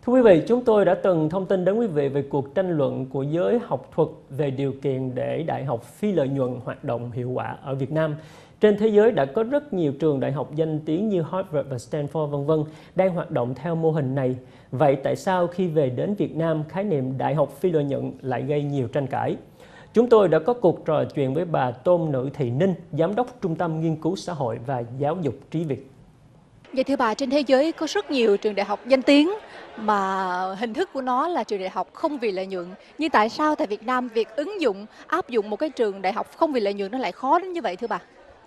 Thưa quý vị, chúng tôi đã từng thông tin đến quý vị về cuộc tranh luận của giới học thuật về điều kiện để đại học phi lợi nhuận hoạt động hiệu quả ở Việt Nam. Trên thế giới đã có rất nhiều trường đại học danh tiếng như Harvard và Stanford v.v. đang hoạt động theo mô hình này. Vậy tại sao khi về đến Việt Nam, khái niệm đại học phi lợi nhuận lại gây nhiều tranh cãi? Chúng tôi đã có cuộc trò chuyện với bà Tôn Nữ Thị Ninh, Giám đốc Trung tâm Nghiên cứu Xã hội và Giáo dục Trí Việt. Vậy thưa bà, trên thế giới có rất nhiều trường đại học danh tiếng mà hình thức của nó là trường đại học không vì lợi nhuận. Nhưng tại sao tại Việt Nam việc áp dụng một cái trường đại học không vì lợi nhuận nó lại khó đến như vậy thưa bà?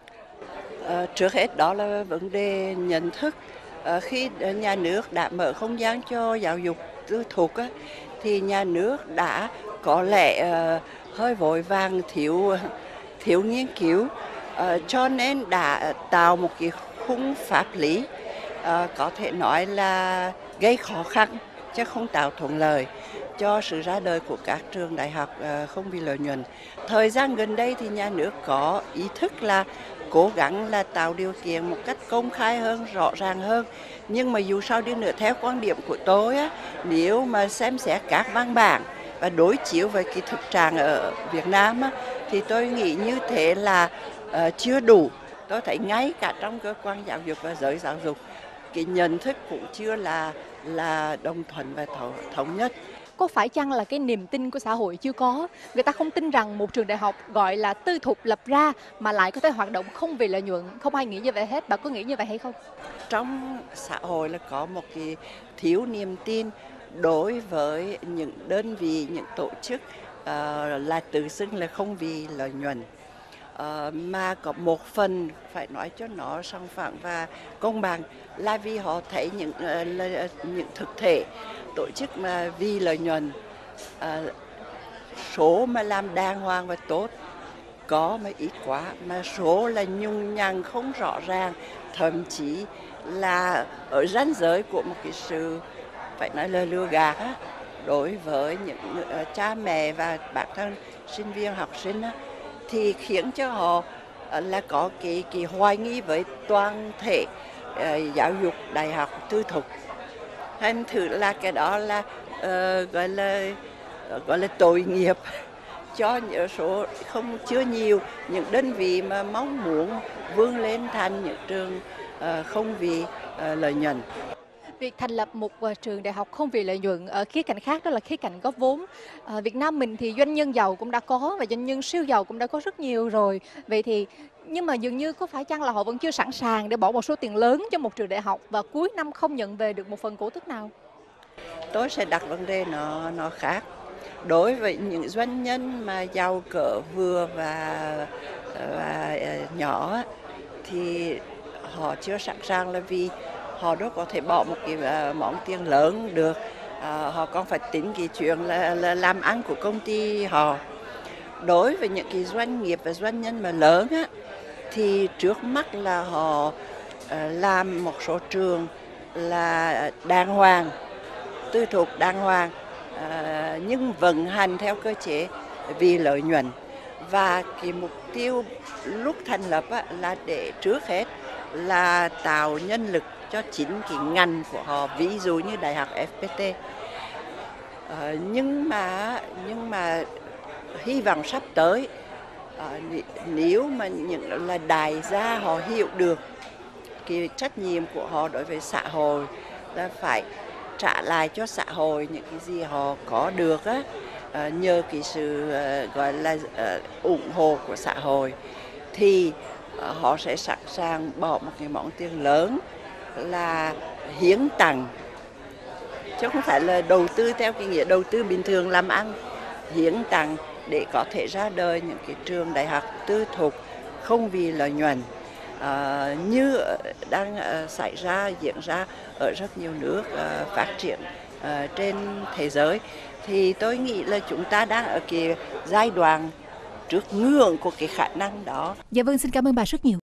Trước hết đó là vấn đề nhận thức. Khi nhà nước đã mở không gian cho giáo dục tư thục thì nhà nước đã có lẽ hơi vội vàng thiếu nghiên cứu, cho nên đã tạo một cái khung pháp lý có thể nói là gây khó khăn chứ không tạo thuận lợi cho sự ra đời của các trường đại học không vì lợi nhuận. Thời gian gần đây thì nhà nước có ý thức là cố gắng là tạo điều kiện một cách công khai hơn, rõ ràng hơn. Nhưng mà dù sao đi nữa, theo quan điểm của tôi nếu mà xem xét các văn bản và đối chiếu với cái thực trạng ở Việt Nam thì tôi nghĩ như thế là chưa đủ. Tôi thấy ngay cả trong cơ quan giáo dục và giới giáo dục, cái nhận thức cũng chưa là đồng thuận và thống nhất. Có phải chăng là cái niềm tin của xã hội chưa có? Người ta không tin rằng một trường đại học gọi là tư thục lập ra mà lại có thể hoạt động không vì lợi nhuận. Không ai nghĩ như vậy hết. Bà có nghĩ như vậy hay không? Trong xã hội là có một cái thiếu niềm tin đối với những đơn vị, những tổ chức là tự xưng là không vì lợi nhuận. Mà có một phần phải nói cho nó song phẳng và công bằng là vì họ thấy những thực thể tổ chức mà vì lợi nhuận, số mà làm đàng hoàng và tốt có mà ít quá, mà số là nhung nhằng không rõ ràng, thậm chí là ở ranh giới của một cái sự phải nói là lừa gạt đối với những cha mẹ và bản thân sinh viên học sinh thì khiến cho họ là có cái hoài nghi với toàn thể giáo dục đại học tư thục. Thành thử là cái đó là gọi là tội nghiệp cho những số chưa nhiều những đơn vị mà mong muốn vươn lên thành những trường không vì lợi nhuận. Việc thành lập một trường đại học không vì lợi nhuận ở khía cạnh khác đó là khía cạnh góp vốn. Việt Nam mình thì doanh nhân giàu cũng đã có và doanh nhân siêu giàu cũng đã có rất nhiều rồi. Vậy thì nhưng mà dường như có phải chăng là họ vẫn chưa sẵn sàng để bỏ một số tiền lớn cho một trường đại học và cuối năm không nhận về được một phần cổ tức nào? Tôi sẽ đặt vấn đề nó khác. Đối với những doanh nhân mà giàu cỡ vừa và nhỏ thì họ chưa sẵn sàng là vì họ đâu có thể bỏ một cái món tiền lớn được. Họ còn phải tính cái chuyện là làm ăn của công ty họ. Đối với những cái doanh nghiệp và doanh nhân mà lớn thì trước mắt là họ làm một số trường là đàng hoàng, tư thục đàng hoàng, nhưng vận hành theo cơ chế vì lợi nhuận. Và cái mục tiêu lúc thành lập là để trước hết là tạo nhân lực cho chính cái ngành của họ, ví dụ như đại học FPT. Nhưng mà hy vọng sắp tới nếu mà những là đại gia họ hiểu được cái trách nhiệm của họ đối với xã hội là phải trả lại cho xã hội những cái gì họ có được nhờ cái sự gọi là ủng hộ của xã hội thì họ sẽ sẵn sàng bỏ một cái món tiền lớn là hiến tặng, chứ không phải là đầu tư theo cái nghĩa đầu tư bình thường làm ăn, hiến tặng để có thể ra đời những cái trường đại học tư thục không vì lợi nhuận như đang diễn ra ở rất nhiều nước phát triển trên thế giới. Thì tôi nghĩ là chúng ta đang ở cái giai đoạn trước ngưỡng của cái khả năng đó. Dạ vâng, xin cảm ơn bà rất nhiều.